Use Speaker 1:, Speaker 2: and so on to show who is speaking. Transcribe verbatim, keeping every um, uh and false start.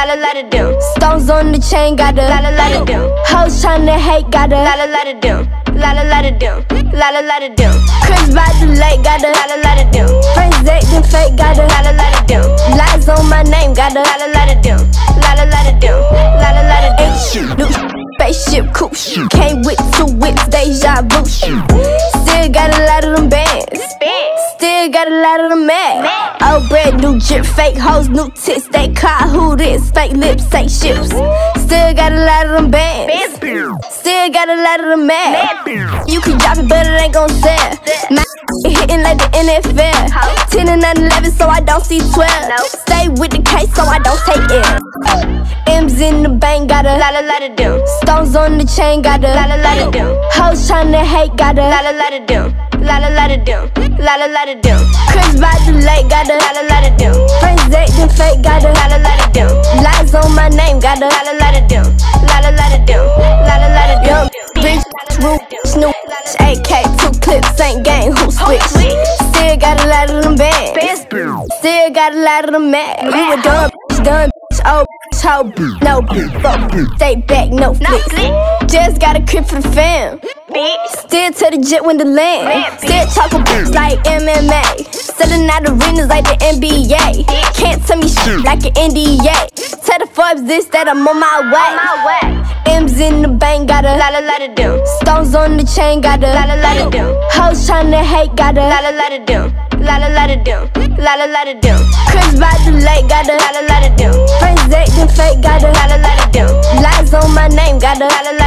Speaker 1: la la la da dem. Stones on the chain, got a la la la da dem. Hoes tryna hate, got a la la la da dem. La la la da dem, la la la da dem. Chris by the lake, got a la la la da dem. Friends acting fake, got a la la la da dem. Lies on my name, got a la la la da dem. La la la da dem, la la la da dem. New spaceship coupe, came with two whips, deja vu. Still got a lot of them bands, still got a lot of them mad. Old bread, new drip, fake hoes, new tits. They call who this? Fake lips, fake ships. Still got a lot of them bands, still got a lot of them mad. You can drop it, but it ain't gon' sell. My hitting like the N F L. Ten and nine eleven, so I don't see twelve. Stay with the case, so I don't take it. M's in the bank, got a la la la da dem. Stones on the chain, got a la la la da dem. Hoes tryna hate, got a la la la da dem. La la la da dem, la la la da dem. Chris by the lake, got a la la la da dem. Friends acting fake, got a la la la da dem. Lies on my name, got a la la la da dem. La la la da dem, la la la da dem. Bitch, Root, Snoop, A K, two clips, ain't gang, who switch? Still got a lot of them bands, still got a lot of them mad. You a dumb bitch, dumb bitch, oh bitch, hoe bitch, no bitch, fuck bitch, stay back, no flicks. Just got a crib for the fam, still to the jet when the land. Still talking bitch like M M A, selling out arenas like the N B A. Can't tell me shit like an N D A. Tell the Forbes this, that I'm on my way. M's in the bank, got a la la la da dem. Stones on the chain, got a la la la da dem. Hoes tryna hate, got a la la la da dem. La la la da dem, la la la da dem. Chris by the lake, got a la la la da dem. Friends acting fake, got a la la la da dem. Lies on my name, got a la la la